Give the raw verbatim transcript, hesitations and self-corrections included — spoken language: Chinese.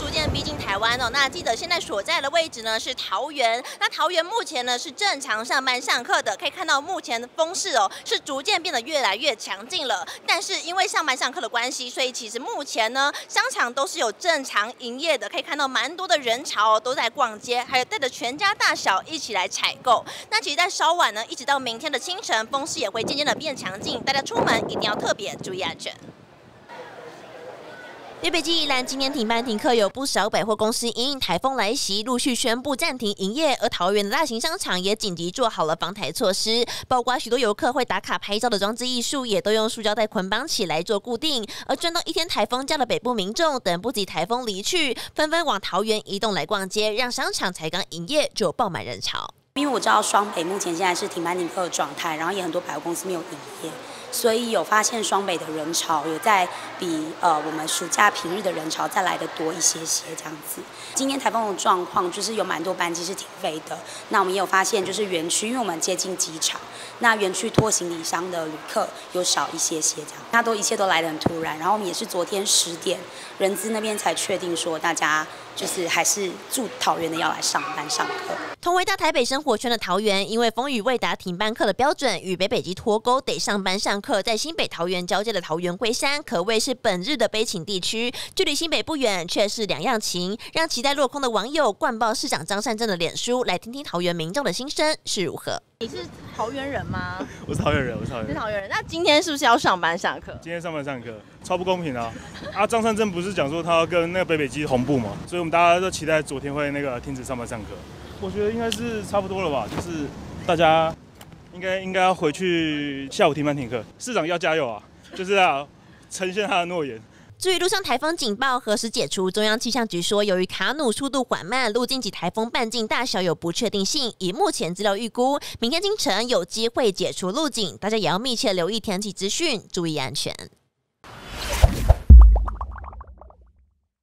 逐渐逼近台湾哦。那记者现在所在的位置呢是桃园，那桃园目前呢是正常上班上课的，可以看到目前的风势哦是逐渐变得越来越强劲了。但是因为上班上课的关系，所以其实目前呢商场都是有正常营业的，可以看到蛮多的人潮、哦、都在逛街，还有带着全家大小一起来采购。那其实，在稍晚呢，一直到明天的清晨，风势也会渐渐的变强劲，大家出门一定要特别注意安全。北北基宜兰今天停班停课，有不少百货公司因应台风来袭，陆续宣布暂停营业。而桃园的大型商场也紧急做好了防台措施，包括许多游客会打卡拍照的装置艺术，也都用塑胶袋捆绑起来做固定。而赚到一天台风假的北部民众，等不及台风离去，纷纷往桃园移动来逛街，让商场才刚营业就爆满人潮。 因为我知道双北目前现在是停班停课的状态，然后也很多百货公司没有营业，所以有发现双北的人潮有在比呃我们暑假平日的人潮再来的多一些些这样子。今天台风的状况就是有蛮多班机是停飞的，那我们也有发现就是园区，因为我们接近机场，那园区拖行李箱的旅客有少一些些这样，它都一切都来得很突然。然后我们也是昨天十点人资那边才确定说大家就是还是住桃园的要来上班上课。 同为大台北生活圈的桃园，因为风雨未达停班课的标准，与北北基脱钩，得上班上课。在新北桃园交界的桃园龟山，可谓是本日的悲情地区，距离新北不远，却是两样情，让期待落空的网友灌爆市长张善政的脸书，来听听桃园民众的心声是如何。你是桃园人吗？ 我是桃园人，我是桃园人。 是桃园人。那今天是不是要上班上课？ 今天上班上课，超不公平啊！啊，张善政不是讲说他要跟那个北北基同步嘛，所以我们大家都期待昨天会那个停止上班上课。我觉得应该是差不多了吧，就是大家应该应该要回去下午停班停课。市长要加油啊，就是要呈现他的诺言。 至于陆上台风警报何时解除，中央气象局说，由于卡努速度缓慢，路径及台风半径大小有不确定性，以目前资料预估，明天清晨有机会解除路径，大家也要密切留意天气资讯，注意安全。